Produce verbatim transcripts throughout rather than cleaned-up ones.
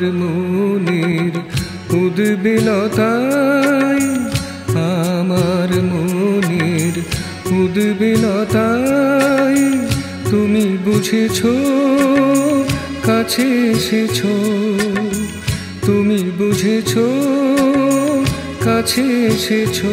মনের উদ্বেলতায় আমার মনের উদ্বেলতায় তুমি বুঝেছো কাছে এসেছো তুমি বুঝেছো কাছে এসেছো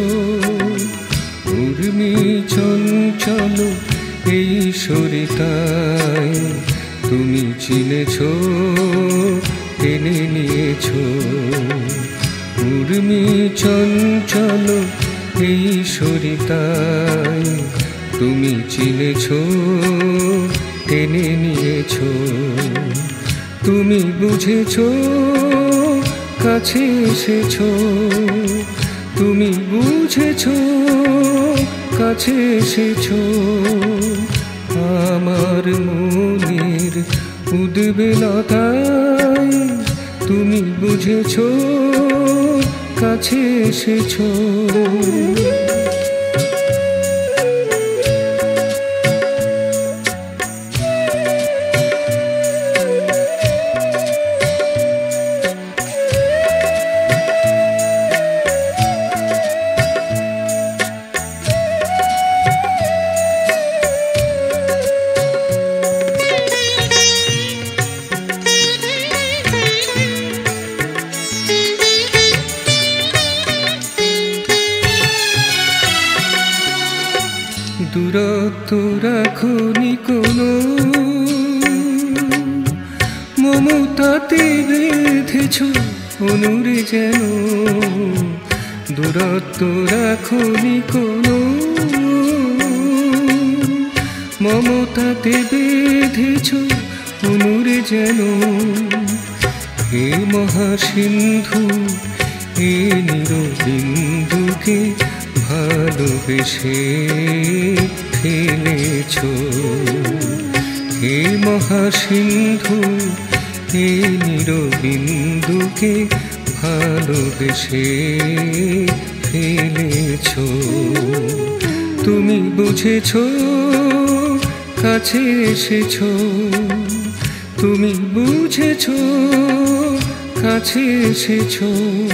উর্মি চঞ্চল এই সরিতায় তুমি চিনেছো টেনে নিয়েছো উর্মি চঞ্চল এই সরিতায় তুমি চিনেছো টেনে নিয়েছো তুমি বুঝেছো কাছে এসেছো তুমি বুঝেছো কাছে এসেছো আমার মনের উদ্বেলতায় তুমি বুঝেছো কাছে এসেছো দূরত্ব রাখনি কোনো মমতাতে বেঁধেছ অনুরে যেন দূরত্ব রাখনি কোনো মমতাতে বেঁধেছ অনুরে যেন হে মহাসিন্ধু হে নিরবিন্দুকে ভালোবেসে ফেলেছো হে মহাসিন্ধু হে নিরবিন্দুকে ভালোবেসে ফেলেছো তুমি বুঝেছো কাছে এসেছো তুমি বুঝেছো কাছে এসেছো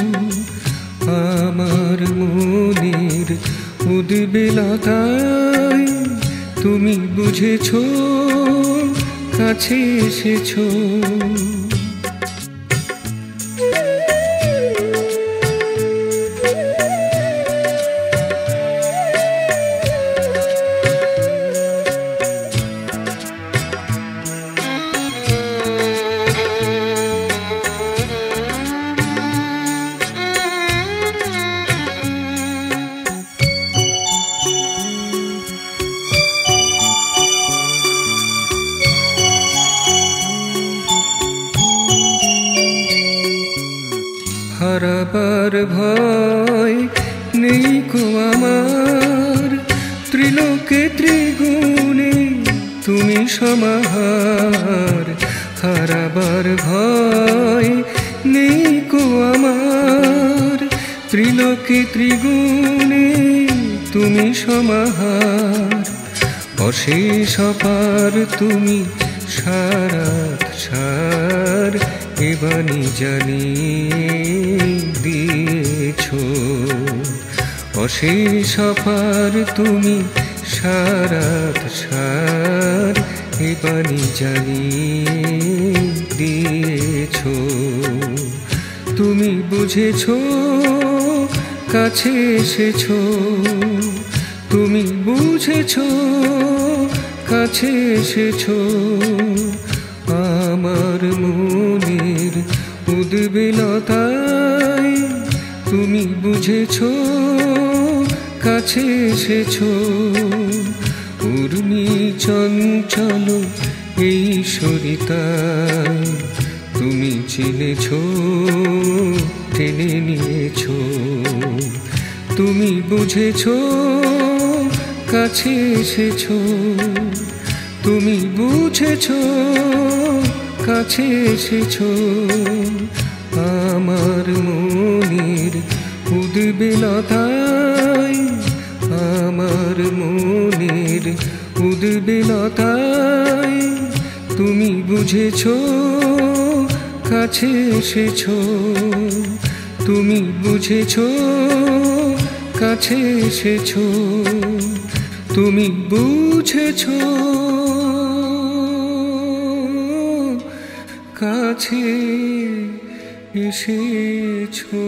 আমার মনের উদ্বেলতায় তুমি বুঝেছো কাছে এসেছো হারাবার ভয় নেই কো আমার ত্রিলোকে ত্রিগুণে তুমি সমাহার হারাবার ভয় নেই কো আমার ত্রিলোকে ত্রিগুণে তুমি সমাহার অশেষ অপার তুমি সারাত সার এবানি জানি দিয়েছো অশেষ অপার তুমি সারাত সার এবানি জানি দিয়েছো তুমি বুঝেছো কাছে এসেছো তুমি বুঝেছো কাছে এসেছো আমার মনের উদ্বেলতায় তুমি বুঝেছো কাছে এসেছো উর্মি চঞ্চল এই সরিতায় তুমি চিনেছো টেনে নিয়েছো তুমি বুঝেছো কাছে এসেছো তুমি বুঝেছো কাছে এসেছো আমার মনের উদ্বেলতায় আমার মনের উদ্বেলতায় তুমি বুঝেছো কাছে এসেছো, তুমি বুঝেছো, কাছে এসেছো, তুমি বুঝেছো, কাছে এসেছো।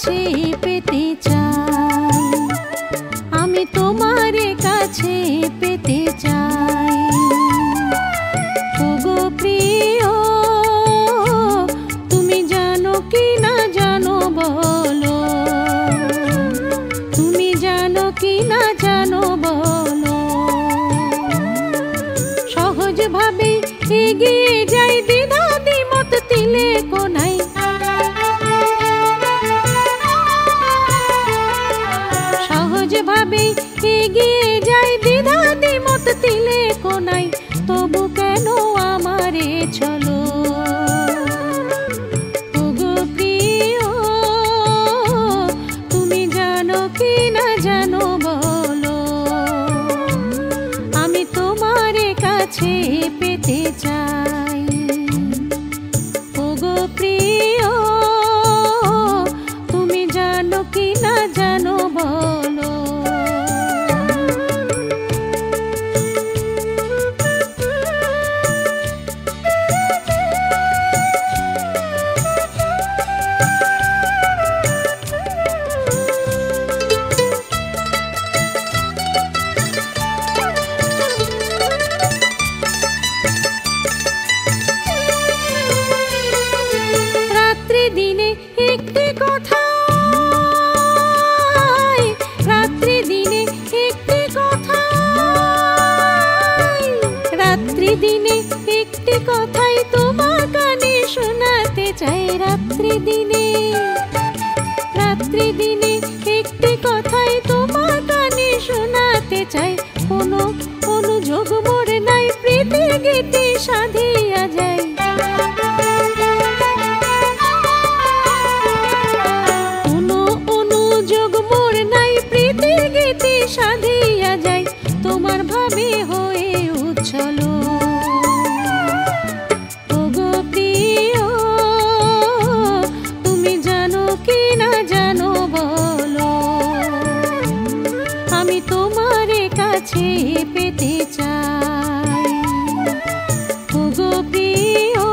কাছে পেতে চাই, আমি তোমার কাছে পেতে চাই। ওগো প্রিয়, তুমি জানো কি না জানো বলো, তুমি জানো কি না জানো বলো। সহজ ভাবে এগিয়ে যাই, দ্বিধা দ্বিমত তিলে কোনাই। সহজ ভাবে এগিয়ে যাই, দ্বিধা দ্বিমত তিলে কোনাই। তবু কেন আমারে চলো, ওগো প্রিয়, তুমি জানো কি না জানো বলো, আমি তোমার কাছে পেতে চাই। ওগো প্রিয়, তুমি জানো কি না জানো বলো। রাত্রি দিনে একটি কথা, রাত্রি দিনে একটি কথা, রাত্রি দিনে একটি কথাই তোমার কানে শোনাতে চাই। রাত্রি দিনে, রাত্রি দিনে একটি কথাই তোমার কানে শোনাতে চাই। কোনো অনুযোগ মোর নাই, প্রীতি গীতি সাধিয়া যায়। কোনো অনুযোগ মোর নাই, প্রীতি গীতি সাধিয়া যায়। তোমার ভাবে হয়ে উচ্ছল, ওগো প্রিয়, তুমি জানো কি না জানো বলো, আমি তোমার কাছে পেতে চাই। ওগো প্রিয়,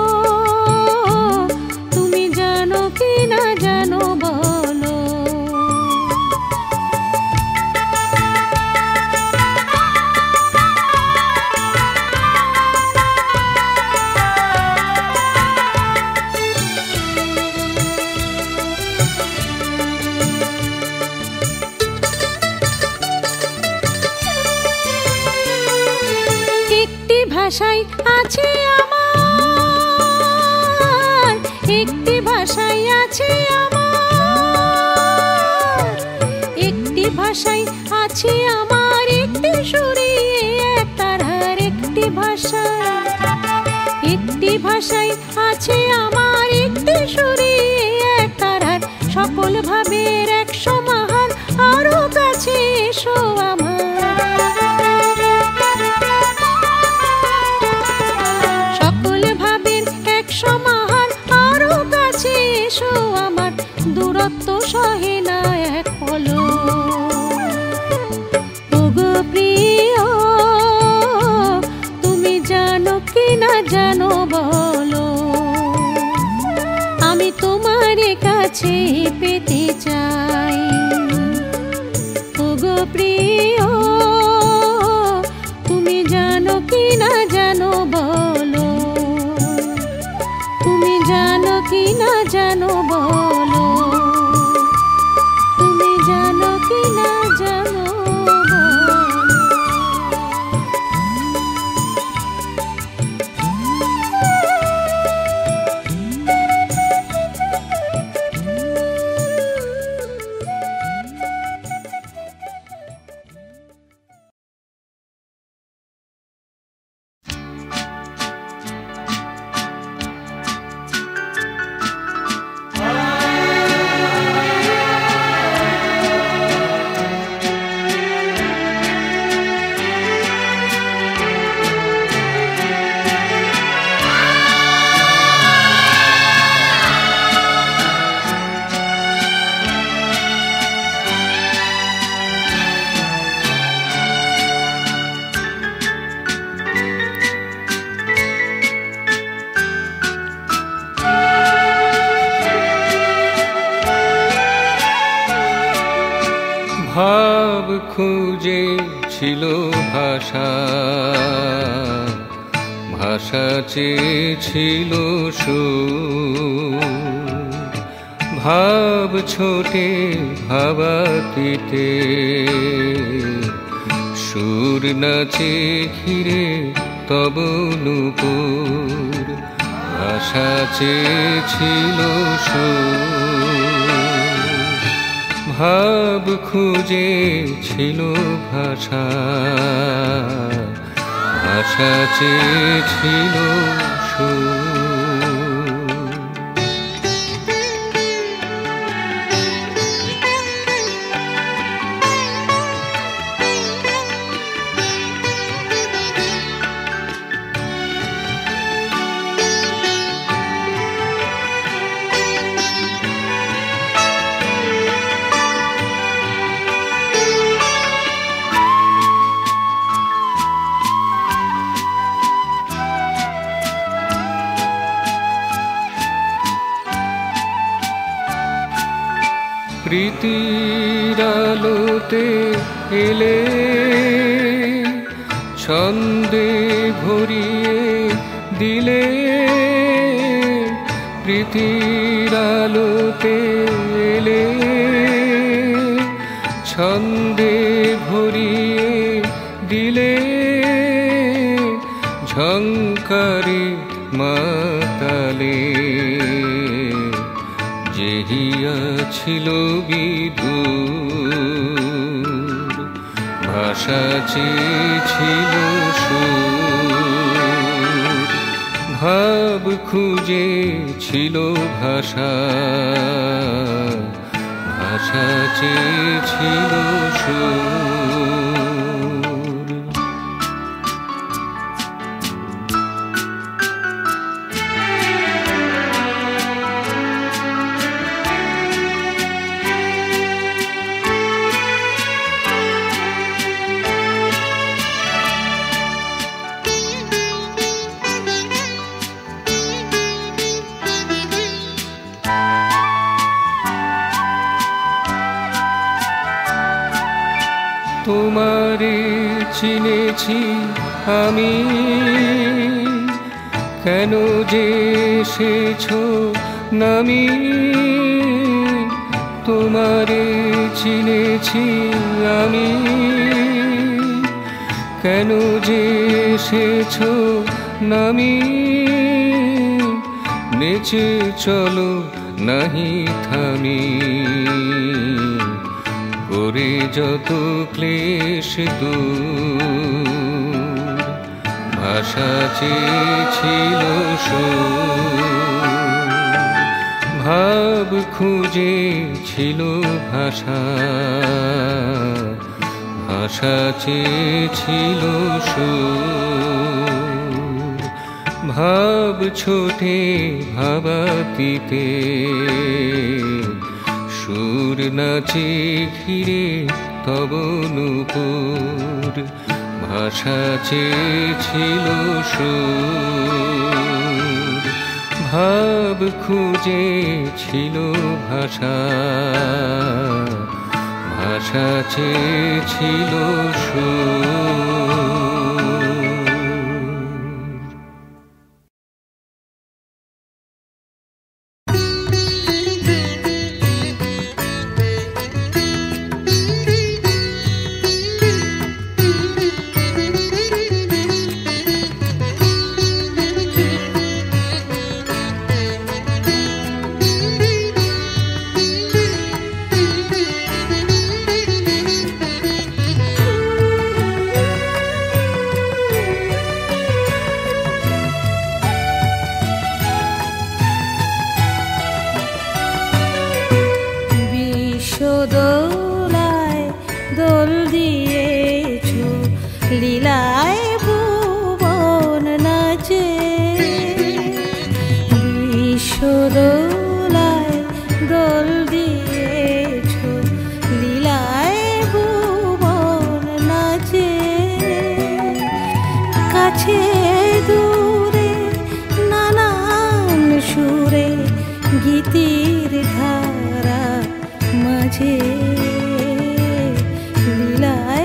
তুমি জানো কি না জানো বলো। একটি ভাষায় আছে আমার, একটি ভাষায় আছে আমার, একটি ভাষায় আছে আমার, একটি সুরে এক তারার। একটি ভাষায়, একটি ভাষায় আছে আমার, একটি সুরে এক তারার। সকল ভাবের এক সমাহার, আরো কাছে এসো আমার। সকল ভাবের এক সমাহার, আরো কাছে এসো আমার। দূরত্ব সহে না এক পলক, ওগো প্রিয়, তুমি জানো কি না জানো বলো, আমি তোমার কাছে পেতে চাই। ওগো প্রিয়, তুমি জানো কি না জানো বলো, তুমি জানো কি না জানো বলো, তুমি জানো কি না জানো বলো। আ খুঁজে ছিল ভাষা, ভাষা চেয়েছিল সুর, ভাব ছোটে ভাবাতীতে, সুর নাচে ঘিরে তব নূপুর, ভাষা চেয়েছিল সুর, ভাব খুঁজে ছিল ভাষা, ভাষা চেয়েছিল সুর। প্রীতির আলোতে এলে ছন্দে ভরিয়ে দিলে, প্রীতির আলোতে এলে ছন্দে ভরিয়ে দিলে, ঝংকারে মাতালে যেহিয়া ছিল বিধুর, ভাষা চেয়েছিল সুর, ভাব খুঁজে ছিল ভাষা, ভাষা চেয়েছিল সুর। তোমারে চিনেছি আমি, কেন যে এসেছো নামি, তোমারে চিনেছি আমি, কেন যে এসেছো নামি, নেচে চলো নাহি থামি, করে যত ক্লেশ দূর, ভাষা চেয়েছিল সুর, ভাব খুঁজে ছিল ভাষা, ভাষা চেয়েছিল সুর, ভাব ছোটে ভাবাতীতে, সুর নাচে ঘিরে তব নূপুর, ভাষা চেয়েছিল সুর, ভাব খুঁজে ছিল ভাষা, ভাষা চেয়েছিল সুর। দোলায় দোল দিয়েছো, লীলায় ভুবন নাচে, বিশ্ব দোলায় দোল দিয়েছো, লীলায় ভুবন নাচে, কাছে দূরে নানান সুরে গীতির ধারা মাঝে, লীলায়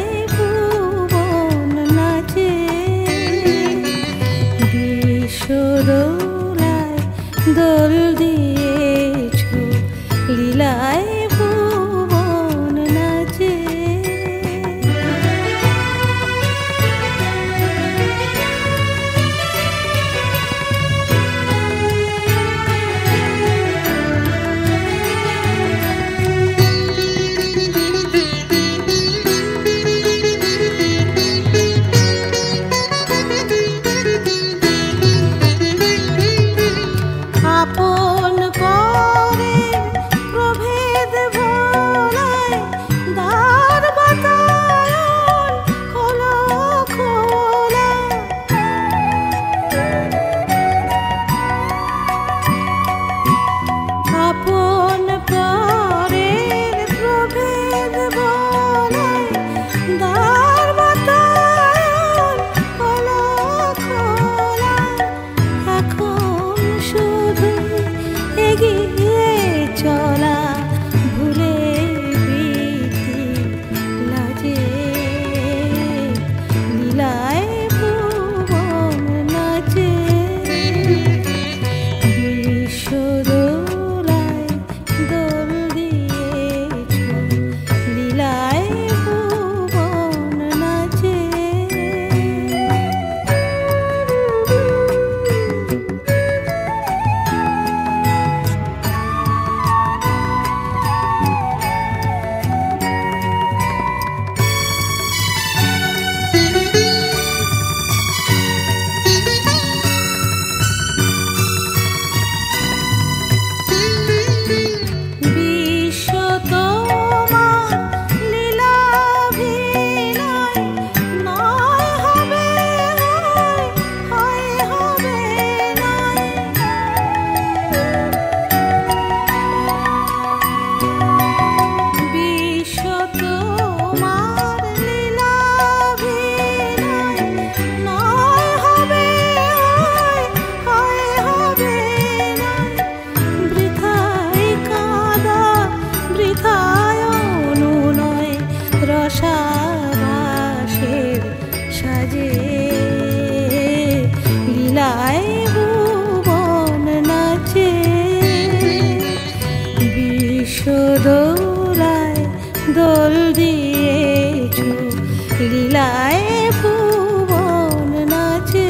লীলায় ভুবন নাচে,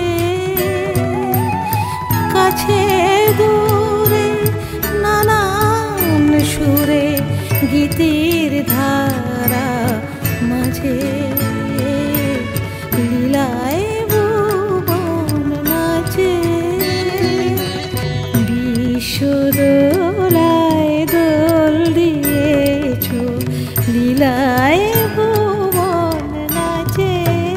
কাছে দূরে নানান সুরে গীতির ধারা মাঝে, লীলায় ভুবন নাচে। বিশ্বদোলায় দোল দিয়েছ, লীলায় ভুবন নাচে।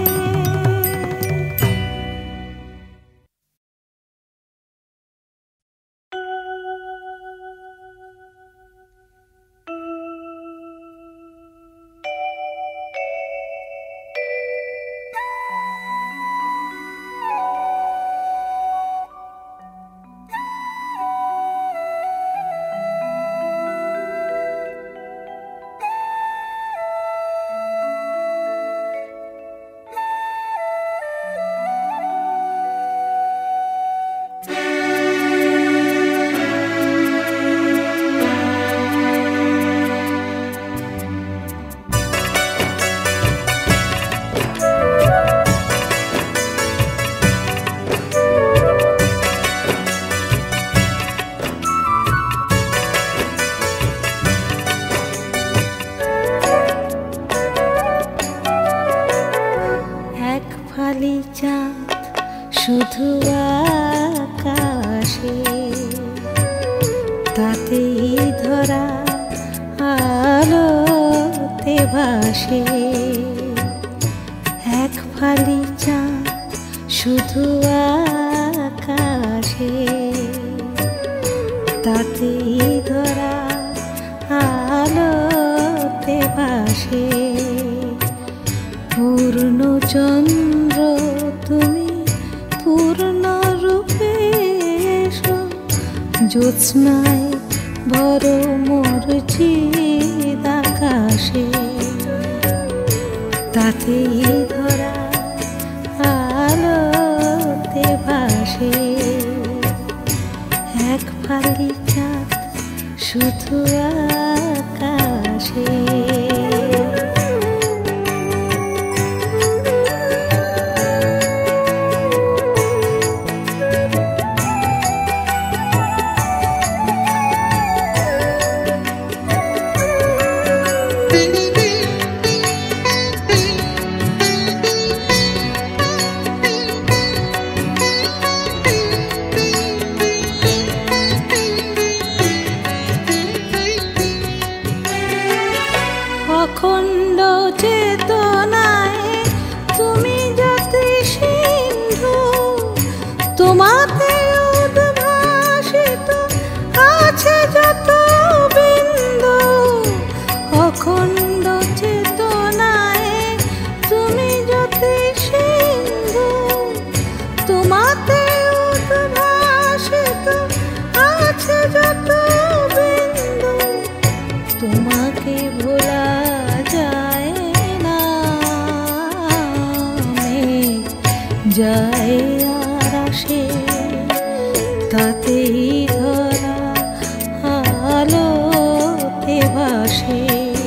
শুধু আকাশে, তাতেই ধরা আলোতে ভাসে। এক ফালি চাঁদ শুধু আকাশে, তাতেই ধরা আলোতে ভাসে। পূর্ণ চন্দ্র তুমি পূর্ণ রূপে এসো, জ্যোৎস্নায় ভরো মোর চিদ আকাশে, তাতেই ধরা আলোতে ভাসে। এক ফালি চাঁদ শুধু আকাশে। অখণ্ড চেতনায় তুমি জ্যোতি সিন্ধু, তোমাতে উদ্ভাসিত আছে যত বিন্দু। অখণ্ড চেতনায় তুমি জ্যোতি সিন্ধু, তোমাতে উদ্ভাসিত আছে যত বিন্দু। তোমাকে ভোলা যায় না, যায় আর আসে, তাতেই ধরা আলোতে ভাসে।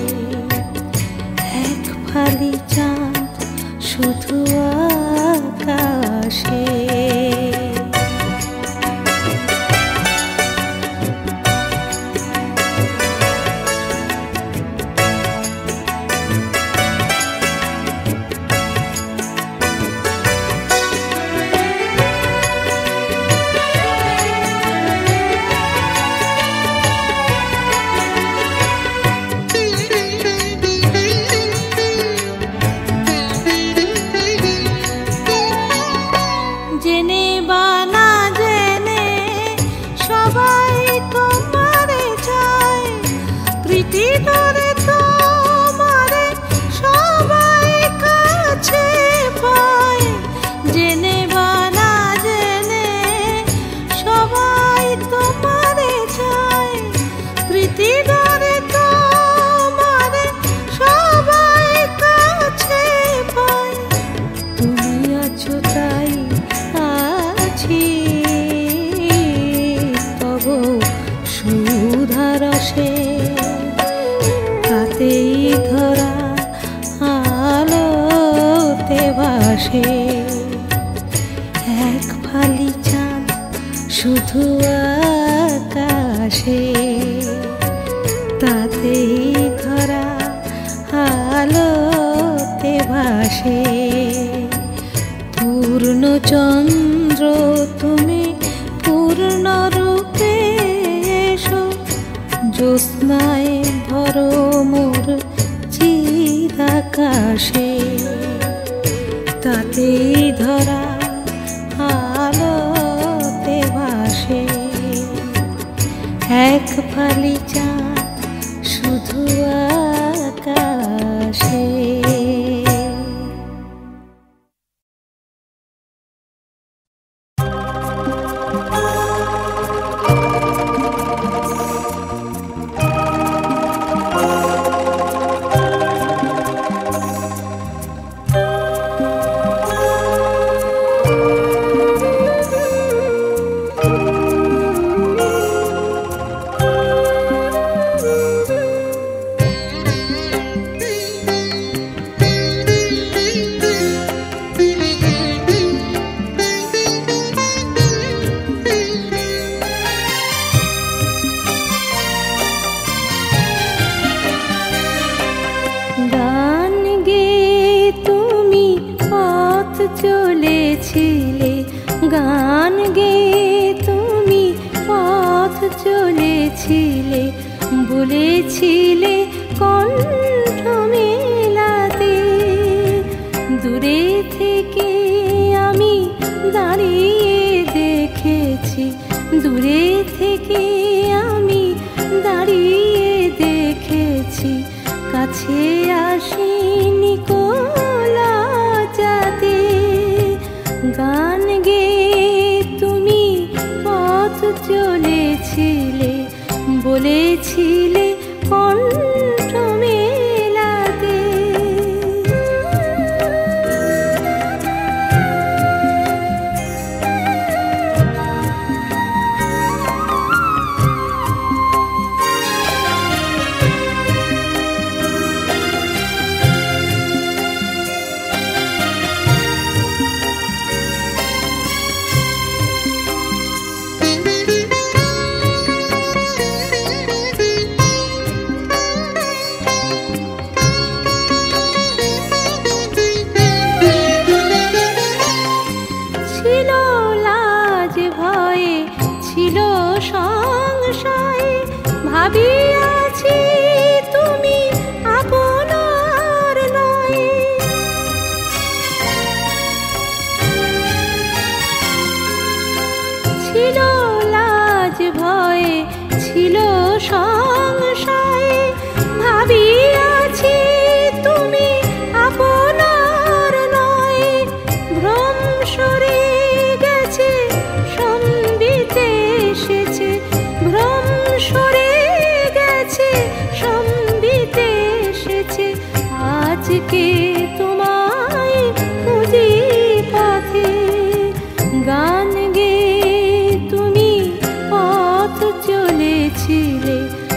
এক ফালি চাঁদ শুধু আকাশে। ভাসে এক ফালি চাঁদ শুধু আকাশে, তাতেই ধরা আলোতে ভাসে। পূর্ণ চন্দ্র তুমি পূর্ণ রূপে এসো, জ্যোৎস্নায় ধরো মোর চির আকাশে, তাতেই ধরা আলোতে ভাসে এক ফালি চাঁদ শুধু আকাশে। চলেছিলে গান গেয়ে তুমি পথ চলেছিলে, বলেছিলে কণ্ঠ মেলাতে। দূরে থেকে আমি দাঁড়িয়ে দেখেছি, দূরে থেকে আমি দাঁড়িয়ে দেখেছি, কাছে আসিনি কোলা যাতে। গান গেয়ে তুমি পথ চলেছিলে, বলেছিলে কণ্ঠ মেলাতে। ভাবিয়াছি তুমি আপনার নয়, ছিল লাজ ভয়ে ছিল সংশয়। ভাবিয়াছি তুমি আপনার নয়, ভ্রম সরে গেছে সম্বিতে এসেছে, ভ্রম সরে সম্বিতে এসেছে। আজকে তোমায় খুঁজি পথে, গান গেয়ে তুমি পথ চলেছিলে,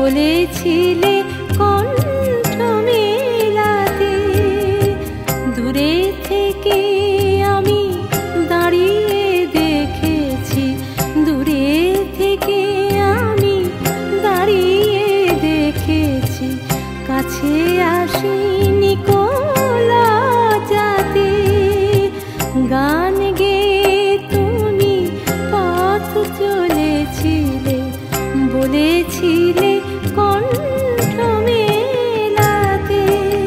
বলেছিলে কণ্ঠ মেলাতে। দূরে থেকে আমি দাঁড়িয়ে দেখেছি, দূরে থেকে আমি দাঁড়িয়ে দেখেছি, কাছে আসিনি কোলা যাতে। গান গেয়ে তুমি পথ চলেছিলে, বলেছিলে কণ্ঠ মেলাতে।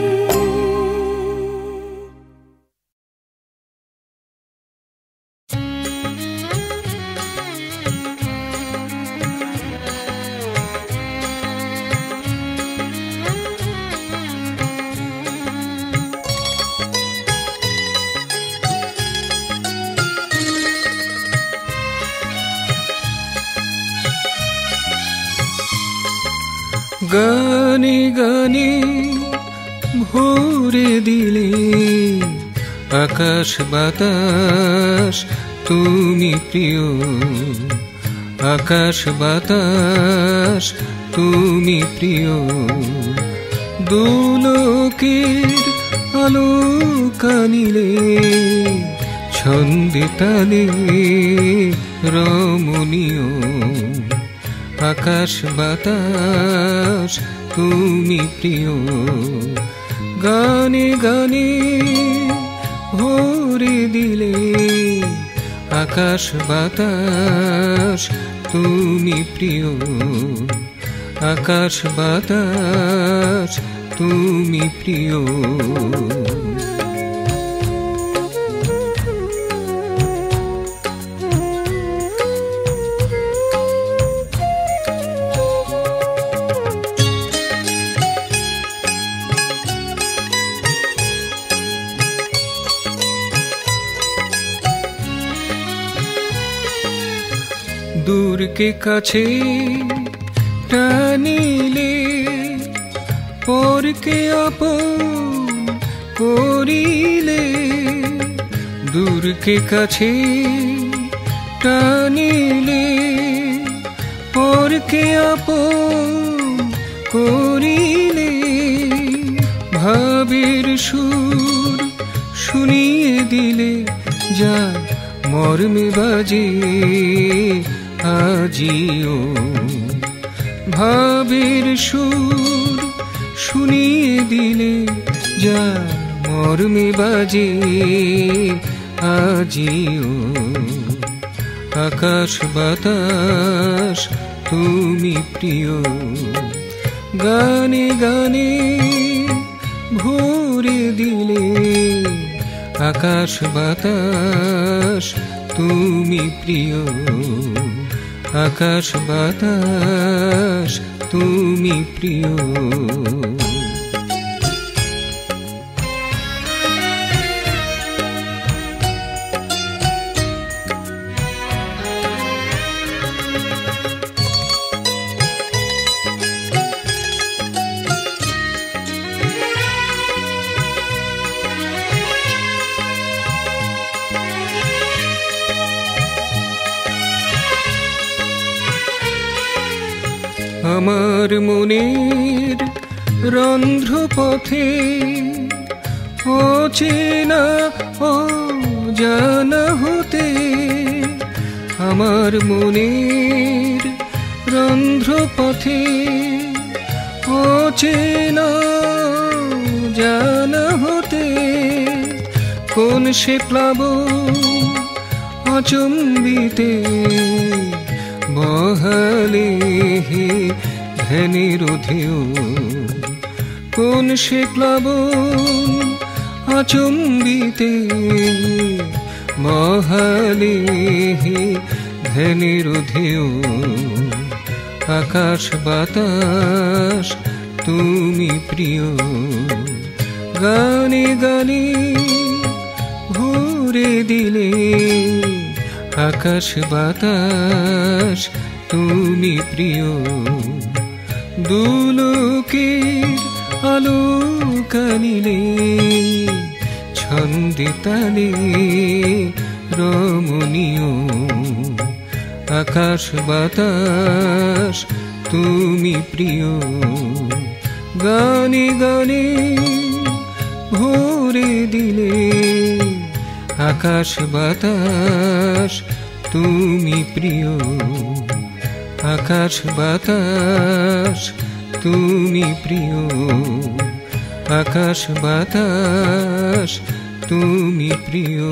গানে গানে ভরে দিলে আকাশ বাতাস তুমি প্রিয়, আকাশ বাতাস তুমি প্রিয়। দুলোকের আলো কানিলে ছন্দে তালে রমণীয়, আকাশ বাতাস তুমি প্রিয়। গানে গানে ভরে দিলে আকাশ বাতাস তুমি প্রিয়, আকাশ বাতাস তুমি প্রিয়। দূরকে কাছে টানিলে পরকে আপন করিলে, দূরকে কাছে টানিলে পরকে আপন করিলে। ভাবের সুর শুনিয়ে দিলে যা মর্মে বাজে আজিও। ভাবের সুর শুনিয়ে দিলে যা মর্মে বাজে আজিও। আকাশ বাতাস তুমি প্রিয়, গানে গানে ভরে দিলে আকাশ বাতাস তুমি প্রিয়, আকাশ বাতাস তুমি প্রিয়। আমার মনের রন্ধ্রপথে অচেনা অজানা হতে, আমার মনের রন্ধ্রপথে অচেনা জানা হতে। কোন সে প্লাবন অচম্বিতে বহালে ধ্যানের ঢেউ, কোন সে প্লাবন আচম্বিতে বহালে ধ্যানের ঢেউ। আকাশ বাতাস তুমি প্রিয়, গানে গানে ভরে দিলে আকাশ বাতাস তুমি প্রিয়। দুলোকের আলো কানিলে ছন্দে তালে রমণীয়, আকাশ বাতাস তুমি প্রিয়। গানে গানে ভরে দিলে আকাশ বাতাস তুমি প্রিয়। আকাশ বাতাস তুমি প্রিয়। আকাশ বাতাস তুমি প্রিয়।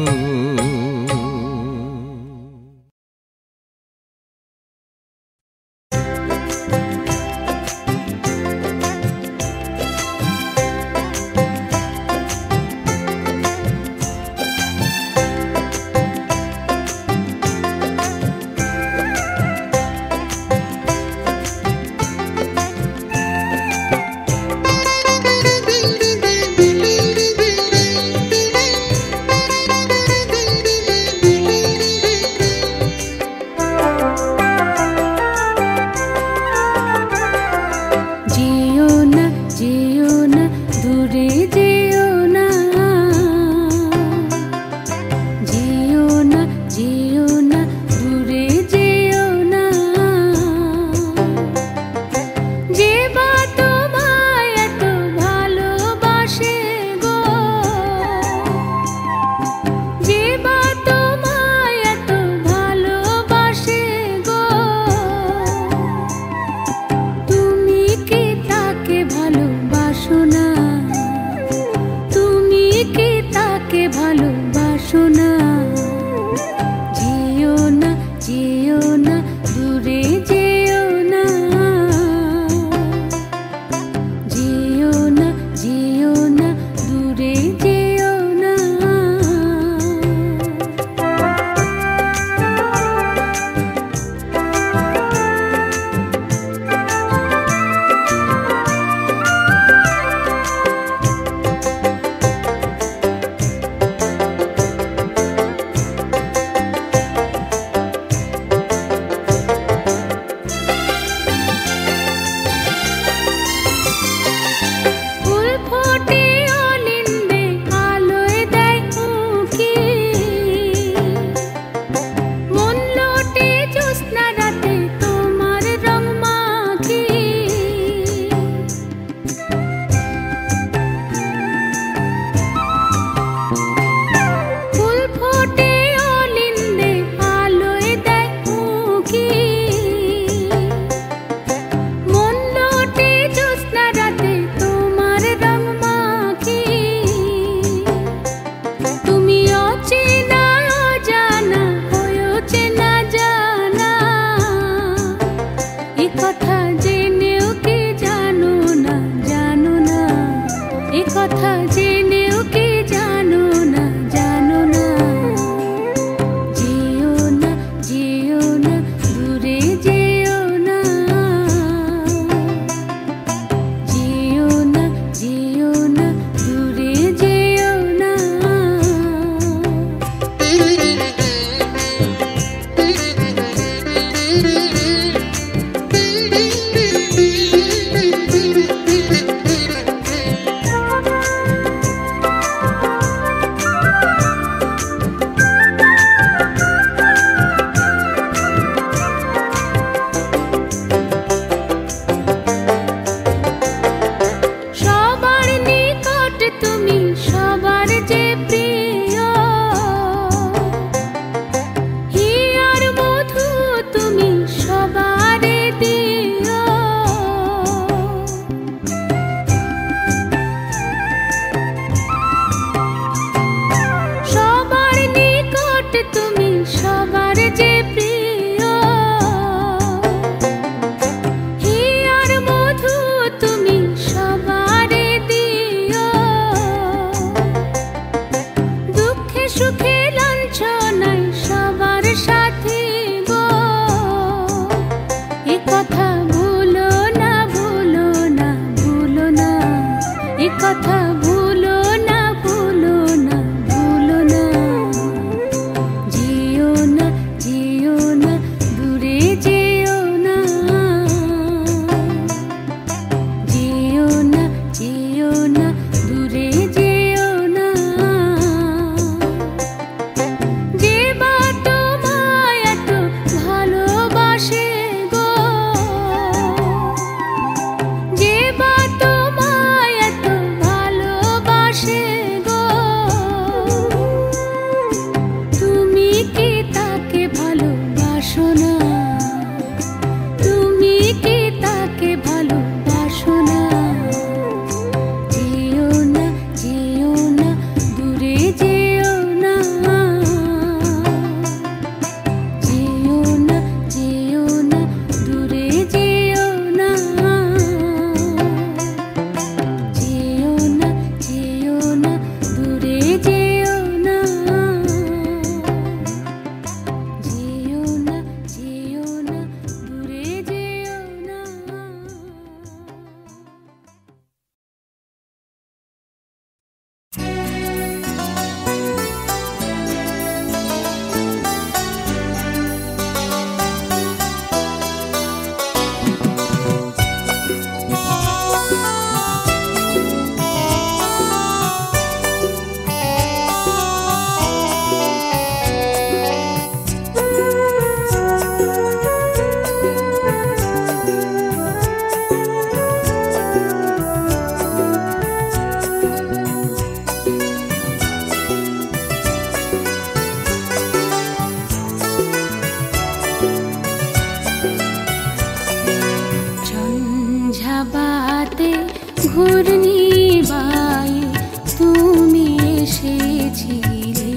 এসেছিলে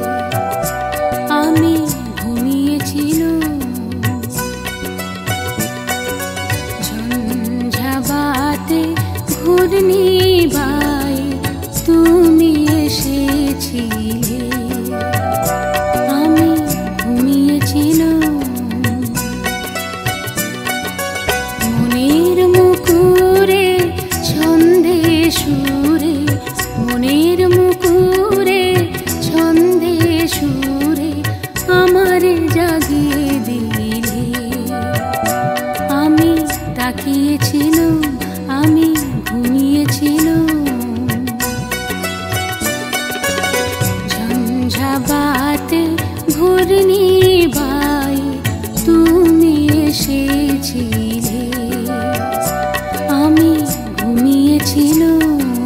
আমি ঘুমিয়েছিলাম ঝঞ্ঝাবাতে ঘূর্ণি বাই তুমি এসেছিলে আমি ঘুমিয়েছিলাম মনের মুকুরে ছন্দে সুরে মনের মুকুরে ছন্দে সুরে আমারে জাগিয়ে দিলে আমি তাকিয়েছিলাম আমি ঘুমিয়েছিলাম ঝঞ্ঝাবাতে ঘূর্ণি বাই তুমি এসেছিলে আমি ঘুমিয়েছিলাম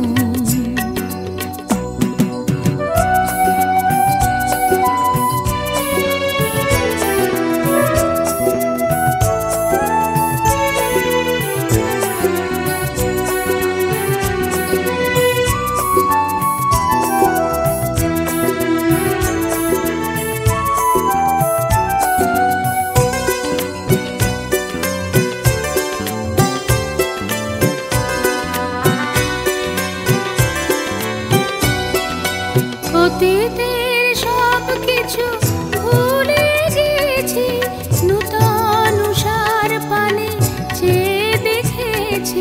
অতীতের সব কিছু ভুলে গেছি নূতন উষার পানে চেয়ে দেখেছি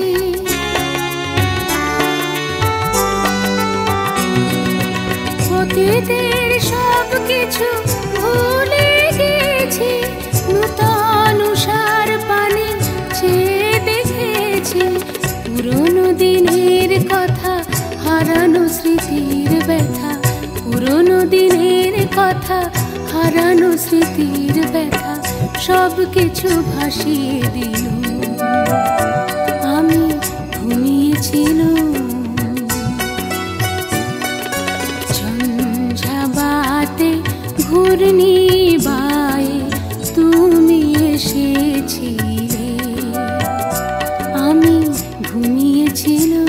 অতীতের সব কিছু ভুলে গেছি নূতন উষার পানে চেয়ে দেখেছি পুরনো দিনের কথা হারানো স্মৃতির ব্যথা পুরনো দিনের কথা হারানো স্মৃতির ব্যথা সব কিছু ভাসিয়ে দিল আমি ঘুমিয়েছিলাম ঝঞ্ঝাবাতে ঘূর্ণি বাই তুমি এসেছিলে আমি ঘুমিয়েছিলাম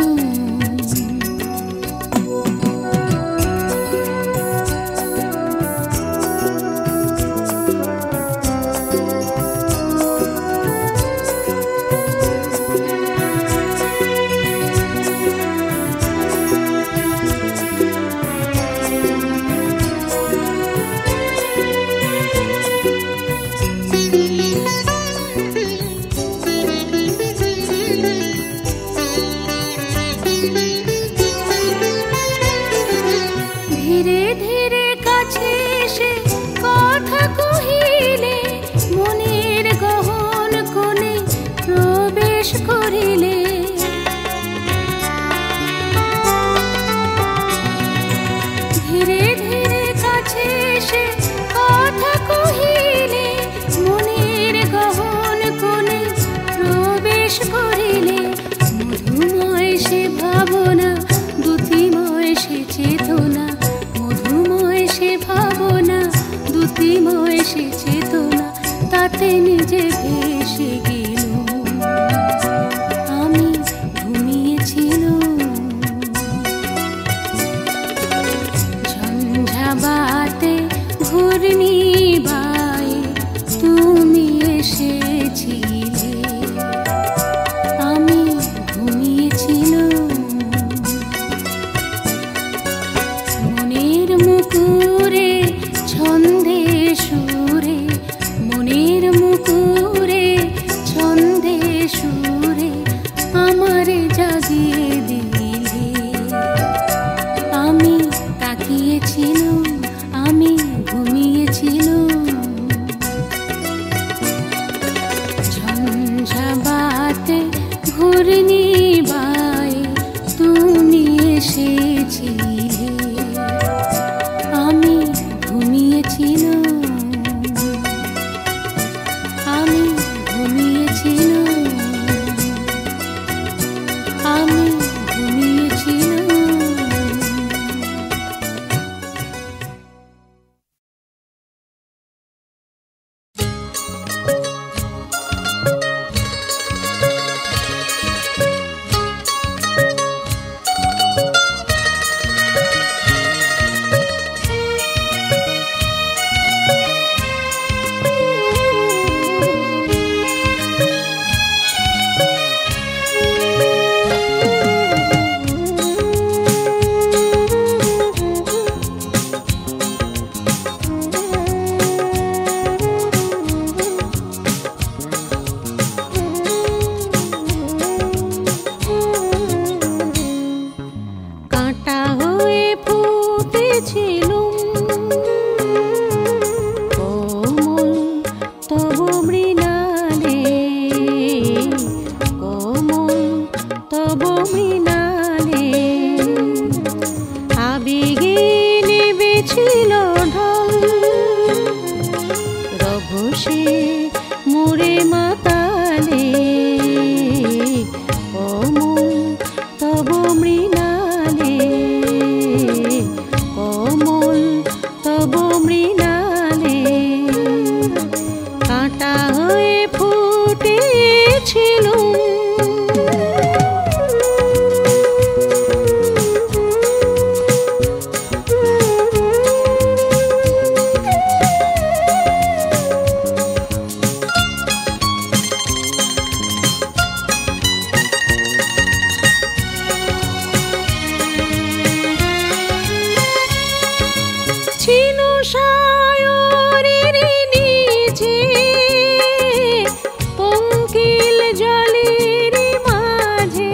ধীরে ধীরে কাছে এসে কথা কহিলে মনের গহন কোণে প্রবেশ করিলে ধীরে ধীরে কাছে এসে কথা কহিলে মনের গহন কোণে প্রবেশ করিলে মধুময় সে ভাবনা দ্যুতিময় সে চেতনা মধুময় সে ভাবনা দ্যুতিময় সে চেতনা তাতে নিজে ভেসে গেল আমি ঘুমিয়েছিলাম ঝঞ্ঝাবাতে ঘূর্ণি বাই তুমি এসেছিলে আমি ঘুমিয়েছিলাম মনের মুকুরে ছন্দে সুরে মনের মুকুরে ছন্দে সুরে আমারে জাগিয়ে দিলে আমি তাকিয়েছিলাম আমি ঘুমিয়েছিলাম ঝঞ্ঝাবাতে ঘূর্ণি বাই তুমি এসেছিলে আমি ছিল সায়রের নিচে পঙ্কিল জলের মাঝে,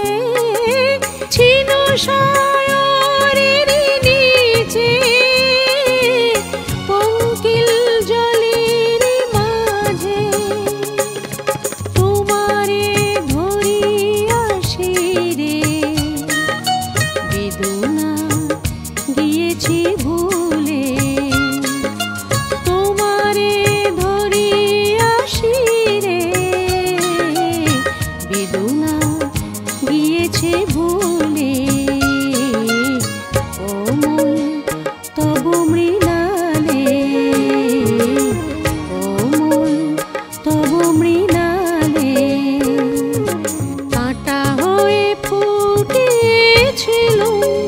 ছিল সায়রের নিচে পঙ্কিল জলের মাঝে। তোমারে ধরিয়াছি রে বেদনা গিয়েছি ভুলে, তোমারে ধরিয়াছি রে বেদনা গিয়েছে ভুলে। ও মন তব মৃণালে, ও মন তব মৃণালে কাঁটা হয়ে ফুটেছিল।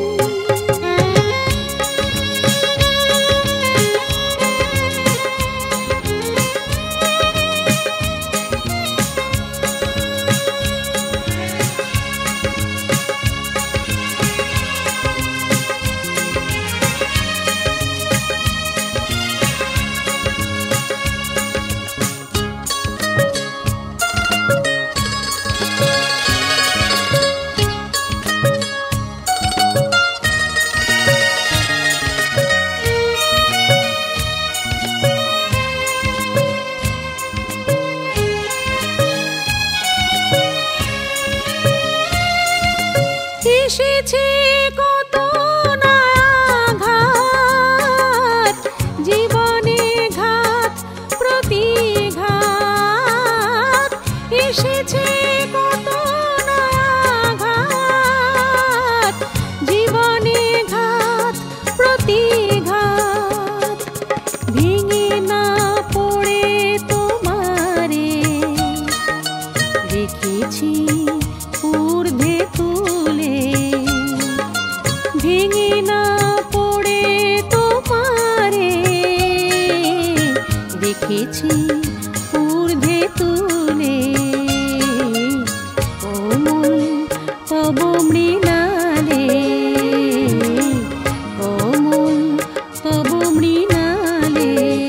এসেছে কত না আঘাত, জীবনে ঘাত প্রতিঘাত। এসেছে কত না আঘাত, জীবনে ঘাত প্রতিঘাত। ভেঙে না পড়ে তোমারে রেখেছি ঊর্ধ্বে তুলে, ভেঙে না পড়ে তোমারে রেখেছি ঊর্ধ্বে তুলে। ও মন তব মৃণালে, ও মন তব মৃণালে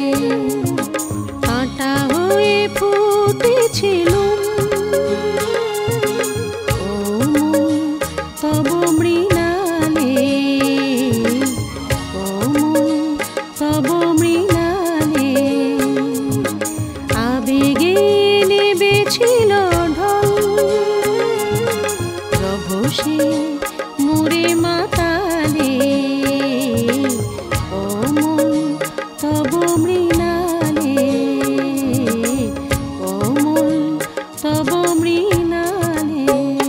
কাঁটা হয়ে ফুটেছিলুম। ও মন তব মৃণালে, ও মন তব মৃণালে আবেগে নেবেছিল ঢল, রভসে মোরে মাতালে। ও মন তব মৃণালে, ও মন তব মৃণালে।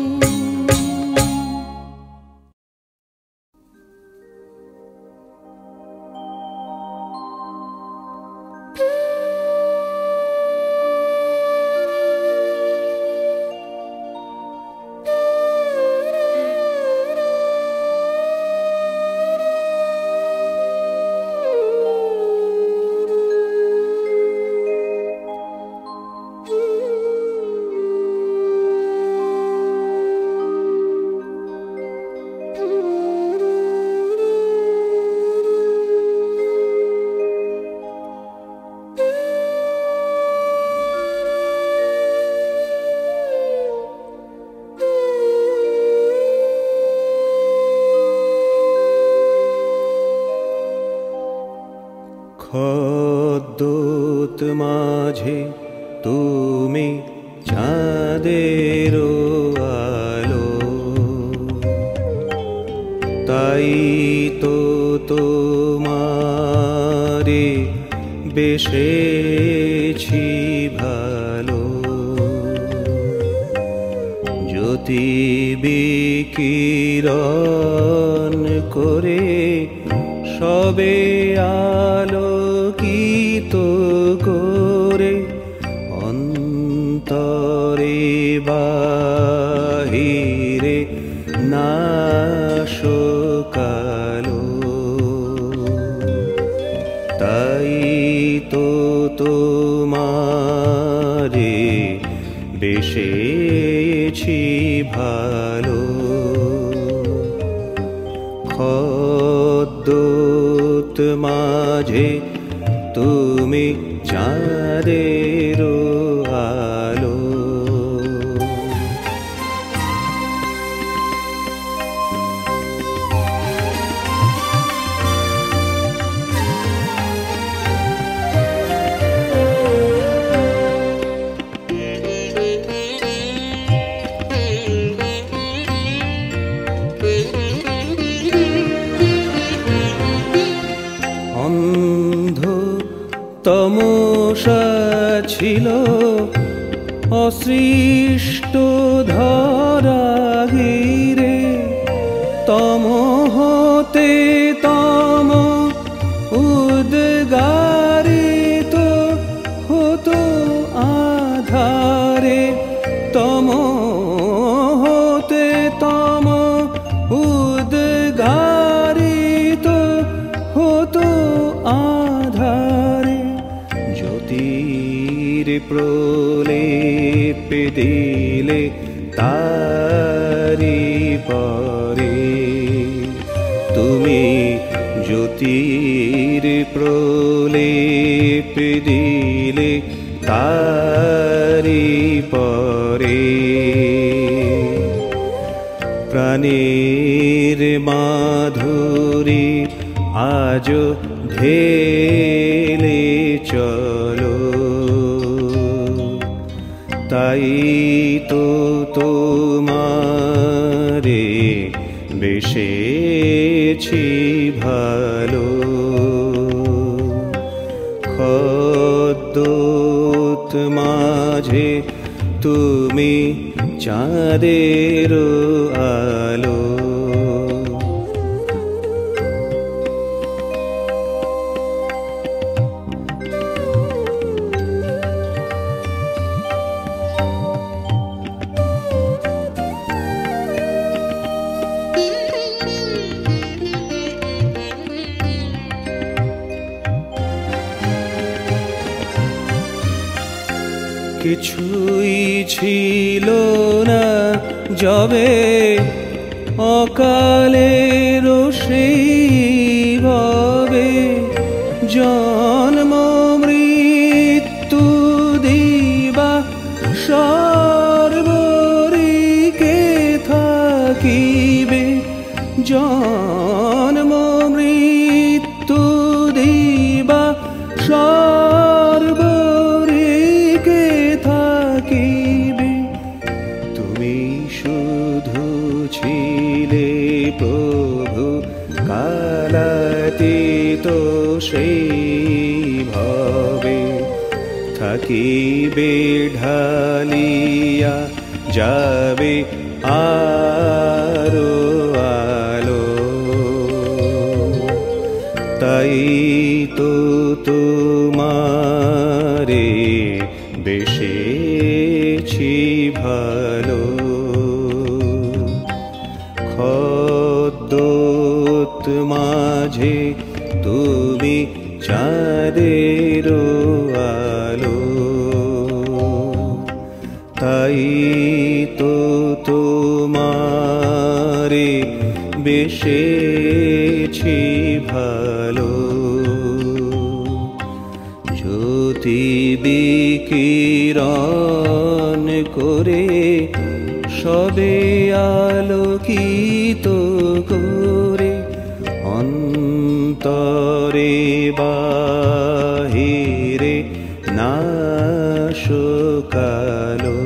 খদ্দূত মাঝে তুমি চাঁদের আলো, তাই তো তোমারে বেশেছি ভালো। জ্যোতি বিকিরণ করে সবে আলোকিত করে অন্তরে বাহিরে নাশকালো। তাই তো তোমারে বেশেছি ভালো। খদ্দূত মাঝে তুমি চাঁদের আলো। অন্ধ তমসা ছিল অসৃষ্ট ধরা ঘিরে, তম হতে তম উদ্গারিত হতো আধারে, তম হতে তম উদ্গারিত হতো আধারে। জ্যোতির প্রলেপ দিলে তারি পরে, তুমি জ্যোতির প্রলেপ দিলে তারি পরে। প্রাণের মাধুরী আজ ঢেলে চলো, তাই তো তোমারে বেসেছি ভালো। খদ্দোত মাঝে তুমি চাঁদের আলো। কিছুই ছিল না যবে অকালের সেই ভাবে, জন্ম মৃত্যু দিবা সর্বরিকে থাকিবে, জন্ম মৃত্যু দিবা সর্বরিকে থাকিবে। তুমি শুধু ছিলে প্রভু কালাতীত সেই ভাবে, থাকিবে ঢালিয়া যাবে আরো আলো। তাই তো তোমারে বেসেছি ভালো। খদ্দোত মাঝে তুমি চাঁদের আলো, তাই তো তোমারে বেসেছি ভালো। জ্যোতি বিকিরণ করে সবে আলোকিত করে, অন্তরে বাহিরে নাশকালো।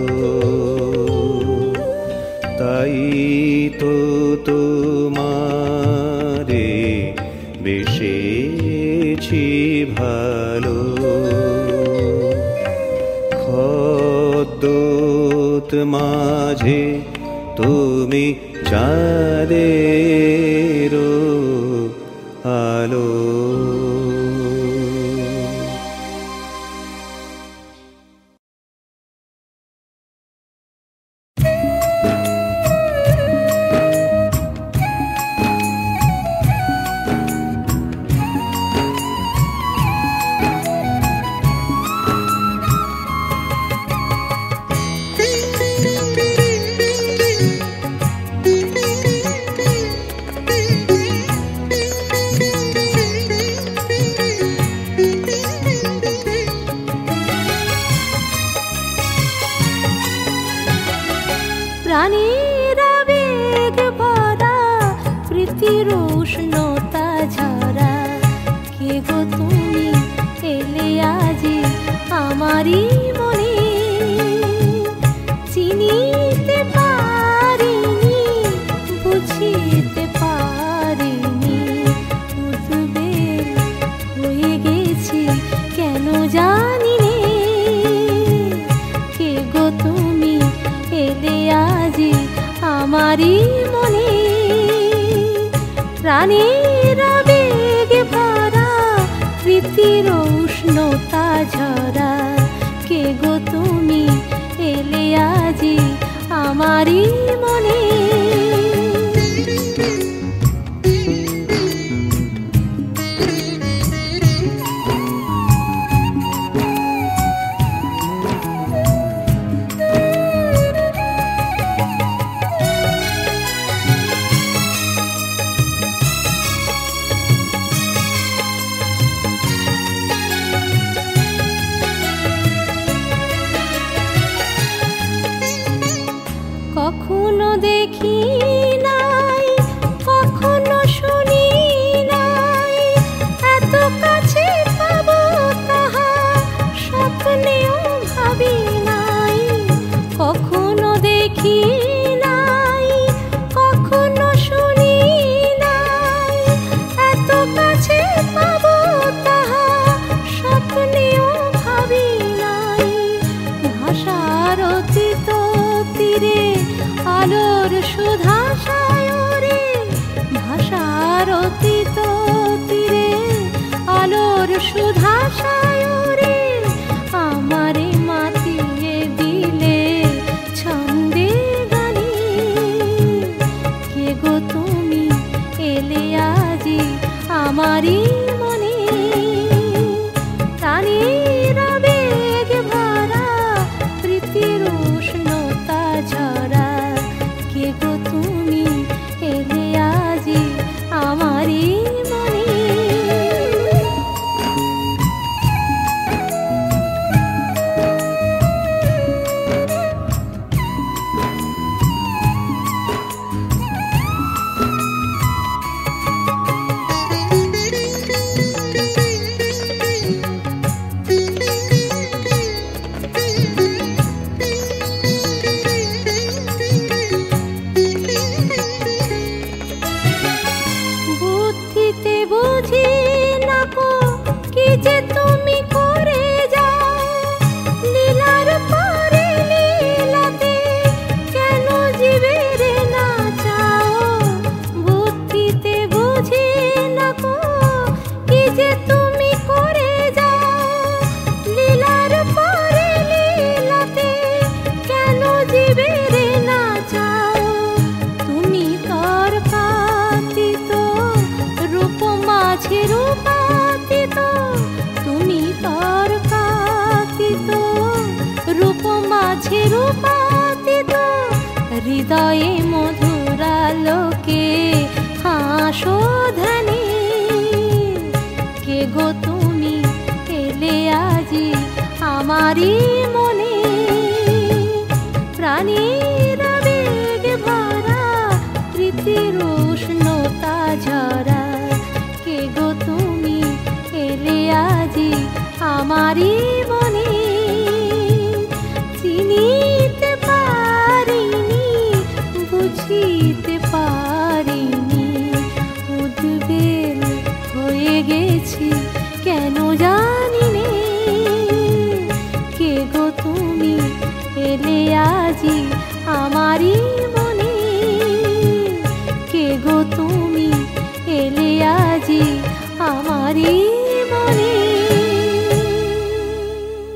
তাই তো তোমারে বেসেছি ভালো। খদ্দোত মাঝে তুমি চাঁদের আলো। আমারই মনে। কখনো দেখি নাই, কখনো শুনি নাই, এত কাছে পাবো তাহা স্বপ্নেও ভাবি নাই। কখনো দেখি নাই, কখনো শুনি নাই, এত কাছে পাবো তাহা স্বপ্নেও ভাবি নাই। ভাষার অতীত তীরে আলোর সুধা সায়রে, ভাষার অতীত তীরে আলোর সুধা সায়রে, আমারে মাতিয়ে দিলে ছন্দে গানে। কে গো তুমি এলে আজি আমারই মনে, প্রাণীর আবেগ ভরা প্রীতির উষ্ণতা ঝরা। কে গো তুমি এলে আজি আমারই মনে। বুদ্ধিতে বুঝি না কো কি যে তুমি করে যাও, লীলার পরে লীলাতে কেন জীবের না চাও। বুদ্ধিতে বুঝি না কো কি যে তুমি করে যাও, লীলার পরে লীলাতে কেন জীবের না চাও। তুমি তর্কাতীত রূপ মাঝে রূপাতীত, তুমি তর্কাতীত রূপ মাঝে রূপাতীত। হৃদয়ে মধুরালোকে হাসো ধ্যানে। কে গো তুমি এলে আজি আমারই মনে, প্রাণীর আবেগ ভরা প্রীতির উষ্ণতা ঝরা। কে গো তুমি এলে আজি আমারই মনে। চিনিতে পারিনি, বুঝিতে পারিনি, উদ্বেল হয়ে গেছি কেন জানি নে। কে গো তুমি এলে আজি আমারই মনে, কে গো তুমি এলে আজি আমারই মনে।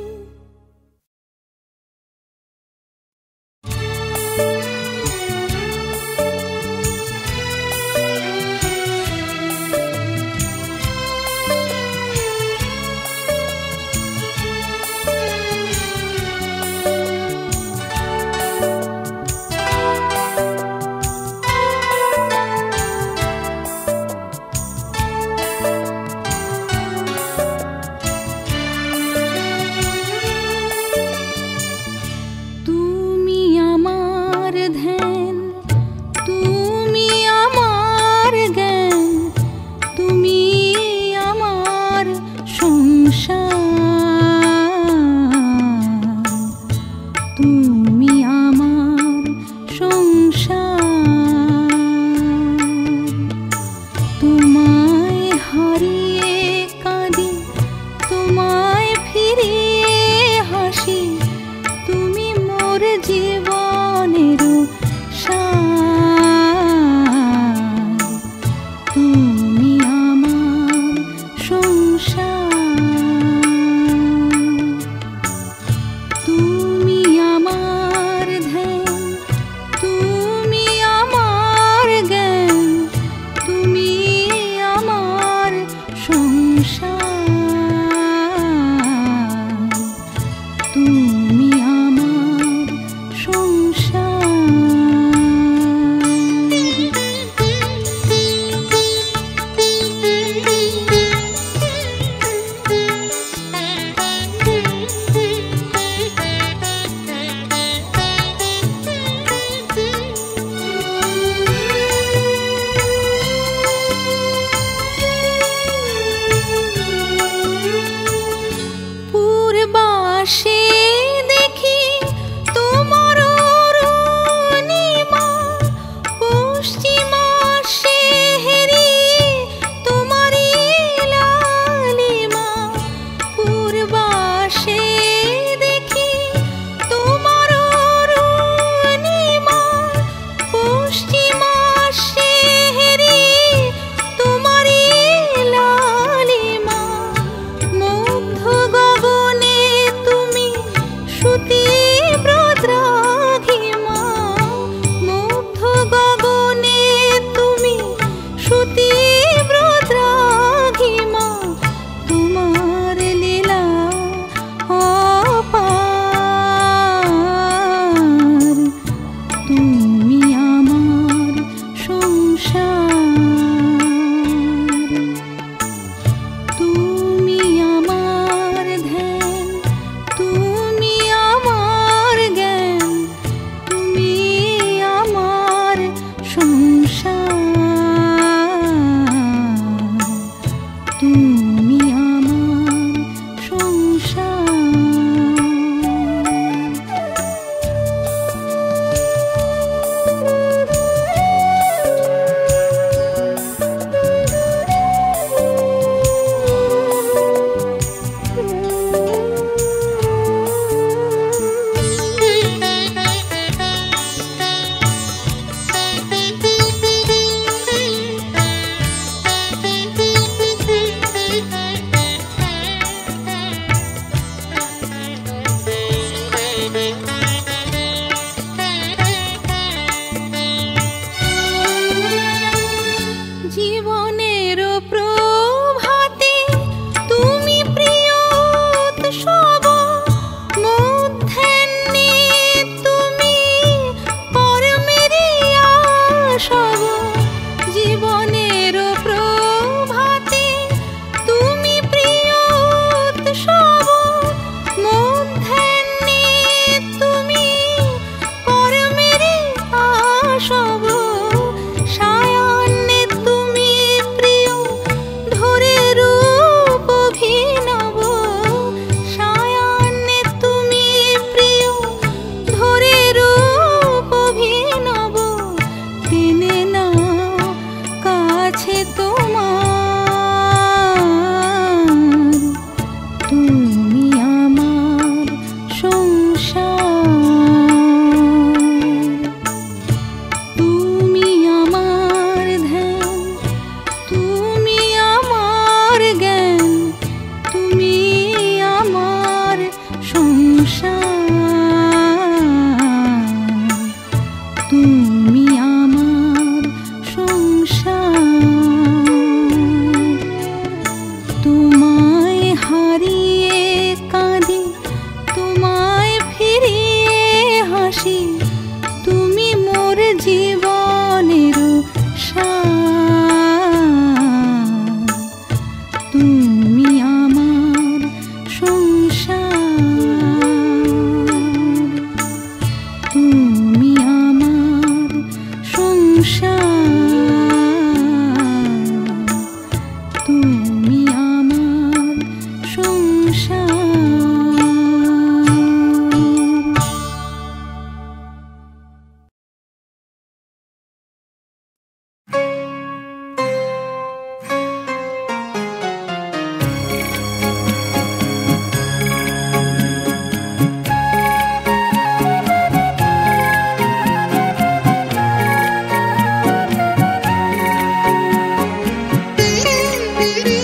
Thank you.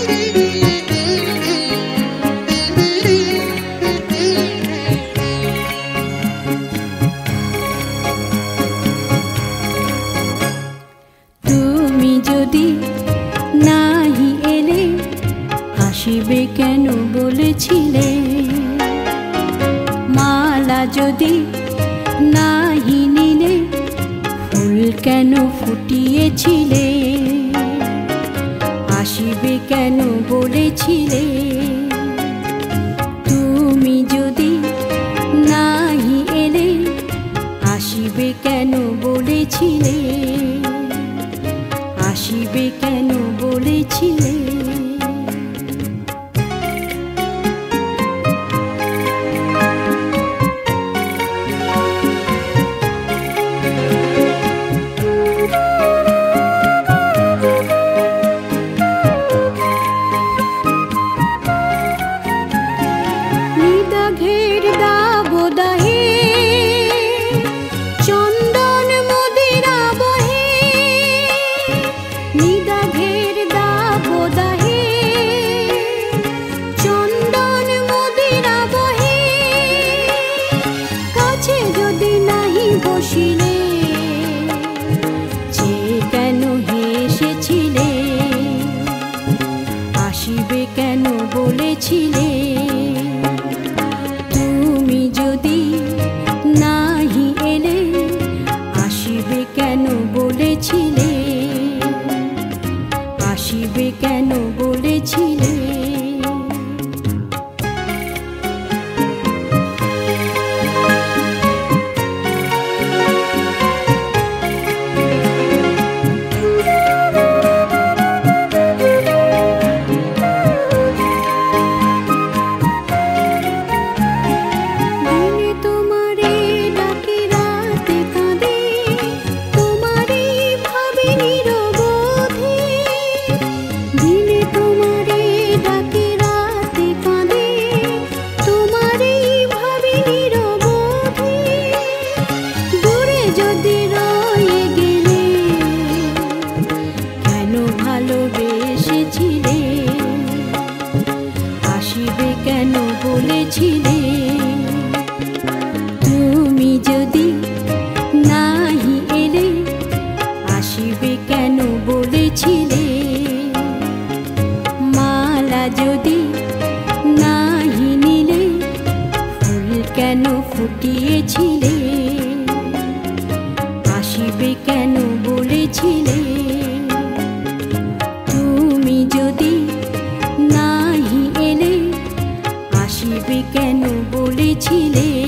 আসিবে কেন বলেছিলে? মালা যদি নাহি নিলে ফুল কেন ফুটিয়েছিলে? আসিবে কেন বলেছিলে? তুমি যদি নাহি এলে আসিবে কেন বলেছিলে? আসিবে কেন বলেছিলে? নিদাঘের দাবদাহে চন্দন মদিরা বহে, নিদাঘের দাবদাহে চন্দন মদিরা বহে। কাছে যদি নাহি বসিলে যে কেন হেসেছিলে? আসিবে কেন বলেছিলে? তুমি যদি নাহি এলে আসিবে কেন বলেছিলে? আসিবে কেন বলেছিলে? ভালোবেসেছিলে আসিবে কেন বলেছিলে? তুমি যদি নাহি এলে আসিবে কেন বলেছিলে? মালা যদি নাহি নিলে ফুল কেন ফুটিয়েছিলে? আসিবে কেন বলেছিলে? তুমি যদি নাহি এলে আসিবে কেন বলেছিলে?